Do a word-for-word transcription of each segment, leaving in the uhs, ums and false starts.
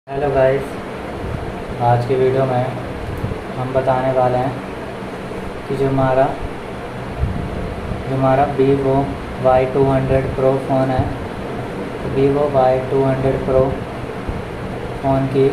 Hello guys, आज की video में हम बताने वाले हैं कि जो हमारा जो हमारा Vivo Y two hundred pro phone है, Vivo Y two hundred pro phone की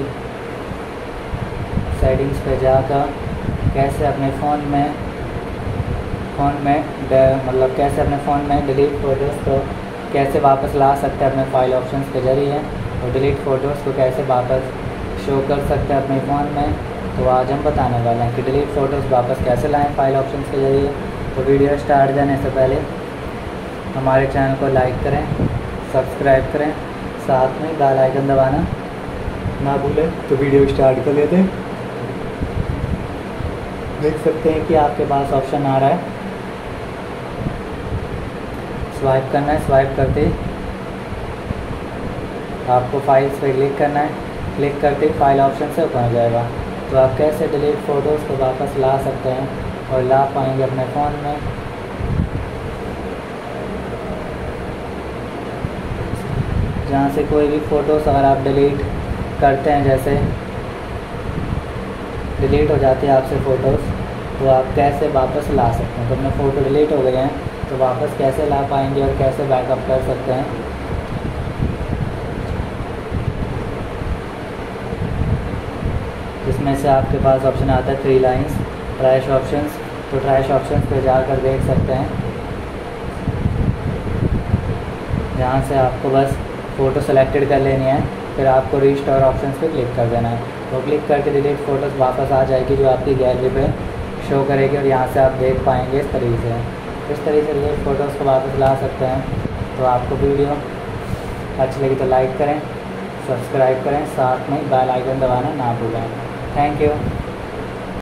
सेटिंग्स पे जाकर कैसे अपने फ़ोन में फ़ोन में मतलब कैसे अपने फ़ोन में डिलीट फ़ोटोज़ को कैसे वापस ला सकते हैं अपने फाइल ऑप्शंस के ज़रिए, और डिलीट फ़ोटोज़ को कैसे वापस शो कर सकते हैं अपने फ़ोन में। तो आज हम बताने वाले हैं कि डिलीट फ़ोटोज़ वापस कैसे लाएं फाइल ऑप्शंस के ज़रिए। तो वीडियो स्टार्ट करने से पहले हमारे चैनल को लाइक करें, सब्सक्राइब करें, साथ में बेल आइकन दबाना ना भूलें। तो वीडियो स्टार्ट कर लेते हैं। देख सकते हैं कि आपके पास ऑप्शन आ रहा है स्वाइप करना है। स्वाइप करते ही आपको फाइल्स पे क्लिक करना है। क्लिक करते ही फाइल ऑप्शन से ओपन हो जाएगा। तो आप कैसे डिलीट फ़ोटोज़ को वापस ला सकते हैं और ला पाएंगे अपने फ़ोन में। जहाँ से कोई भी फ़ोटोज़ अगर आप डिलीट करते हैं, जैसे डिलीट हो जाती है आपसे फ़ोटोज़, तो आप कैसे वापस ला सकते हैं। तो अपने फ़ोटो डिलीट हो गए हैं तो वापस कैसे ला पाएंगे और कैसे बैकअप कर सकते हैं। इसमें से आपके पास ऑप्शन आता है थ्री लाइंस ट्रैश ऑप्शंस। तो ट्रैश ऑप्शंस पे जाकर देख सकते हैं, यहाँ से आपको बस फ़ोटो सेलेक्टेड कर लेनी है, फिर आपको रीस्टोर ऑप्शंस पे क्लिक कर देना है। तो क्लिक करके डिलीट फ़ोटोज़ वापस आ जाएगी जो आपकी गैलरी पे शो करेगी, और यहाँ से आप देख पाएंगे इस तरीके से इस तरीके से डिलीट फ़ोटोज़ को वापस ला सकते हैं। तो आपको वीडियो अच्छी लगी तो लाइक करें, सब्सक्राइब करें, साथ में बेल आइकन दबाना ना भूलें। Thank you.